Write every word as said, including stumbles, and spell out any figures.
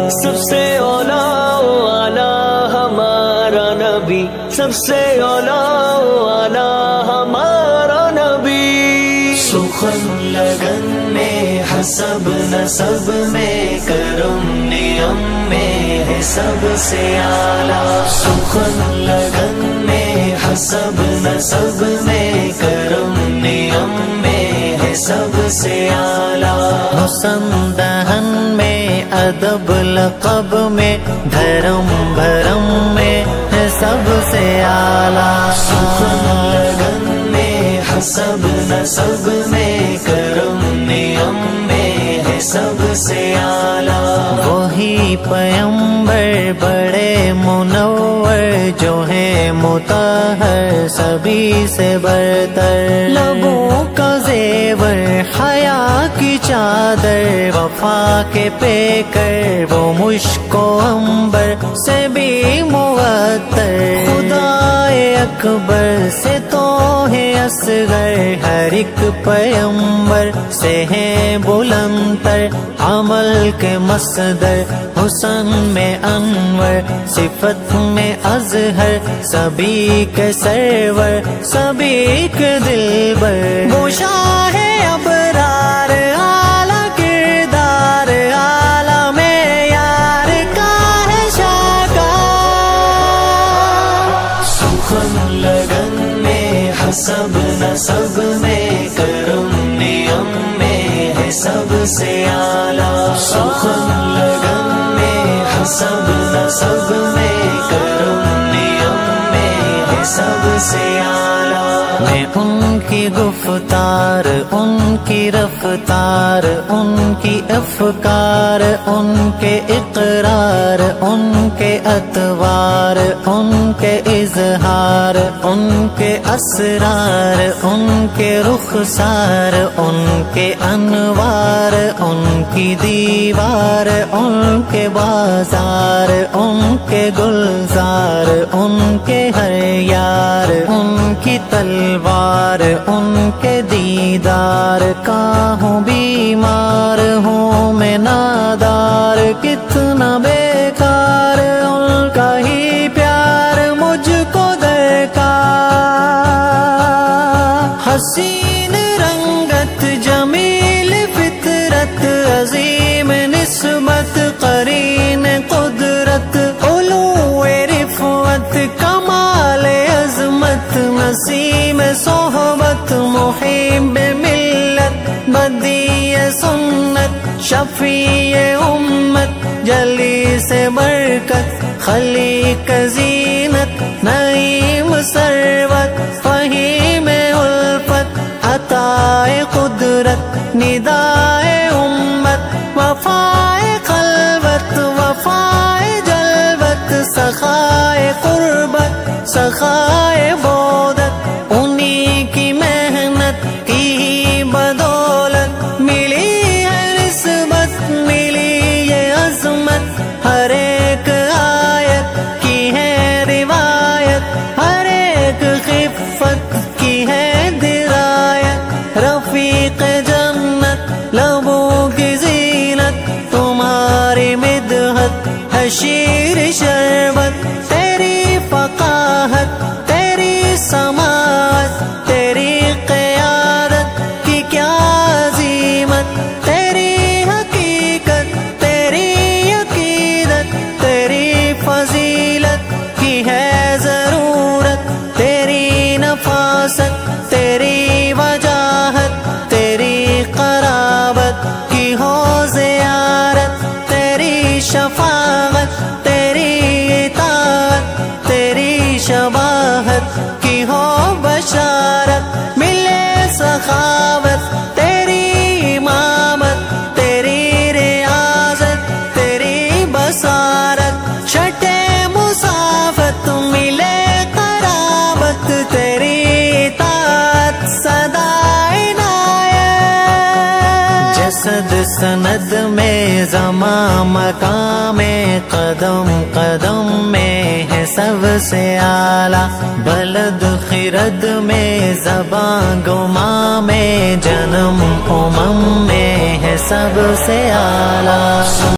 سب سے اولا والا ہمارا نبی، سب سے اولا والا ہمارا نبی۔ سخن لگن میں حسب نسب میں کرم نیم میں ہے سب سے اعلیٰ۔ سخن لگن میں حسب نسب میں کرم نیم میں ہے سب سے اعلیٰ۔ حسن دہن میں ادب لقب میں دھرم بھرم میں ہے سب سے اعلیٰ۔ سخن لگن میں حسب نسب میں کرم نیم میں ہے سب سے اعلیٰ۔ وہی پیمبر بڑے منور جو ہے مطہر سبھی سے برتر، لبوں کا زیور حیا کی چادر وفا کے پیکر وہ مشک و عنبر سے بھی معطر، خدائے اکبر سے تو ہے اصغر، ہر ایک پیمبر سے ہے بلندتر، عمل کے مصدر حسن میں انور، صفت میں اظہر سبھی کے سرور، سبھی کے دلبر، وہ شاہ ابرار اعلیٰ کردار، اعلیٰ معیار کا ہے شاہکار۔ سخن لگن میں حسب نسب میں کرم نیم میں ہے سب سے اعلیٰ۔ سخن لگن میں حسب نسب میں کرم نیم میں ہے سب سے اعلیٰ۔ میں ان کی گفتار، ان کی رفتار، ان کی افکار، ان کے اقرار، ان کے اطوار، ان کے اظہار، ان کے اسرار، ان کے رخسار، ان کے انوار، ان کی دیوار، ان کے بازار، ان کے گلزار، ان کے ہر یار، ان کی تلوار، ان کے دیدار کا ہوں بیمار، ہوں میں نادار، کتنا بیکار ان کا ہی پیار مجھ کو درکار۔ حسین رنگت جمیل فطرت عظیم نسبت قرین قدرت، علو رفعت کمال عظمت، نسیم صحبت محب ملت، بدیع سنت شفیع امت، جلی سے برکت خلیق زینت، نعیم ثروت فہیم الفت، عطائے قدرت ندائے امت، وفائے خلوت وفائے جلوت، سخائے قربت سخائے بودت، انہی کی محنت کی بدولت ملی ہے نسبت، ملی یہ عظمت، ہر ایک آیت کی ہے روایت، ہر ایک خفت کی ہے درایت، رفیق جنت لبوں کی زینت، تمہاری مدحت ہے شیر شربت، تیری فقاہت تیری سماعت، تیری قیادت کی کیا عظیمت، تیری حقیقت تیری عقیدت، تیری فضیلت کی ہے ضرورت، تیری نفاست تیری وجاہت، تیری قرابت کی ہو زیارت، تیری شفاعت تیری اطاعت، تیری شباہت کی ہو بشارت، ملے سخاوت تیری امامت، تیری ریاضت تیری بصارت، چھٹے مسافت ملے قرابت، تیری اطاعت صدا عنایت، جسد سند میں زمان مقام میں قدم قدم میں ہے سب سے اعلیٰ، بلد خرد میں زباں گماں میں جنم امم میں ہے سب سے اعلیٰ۔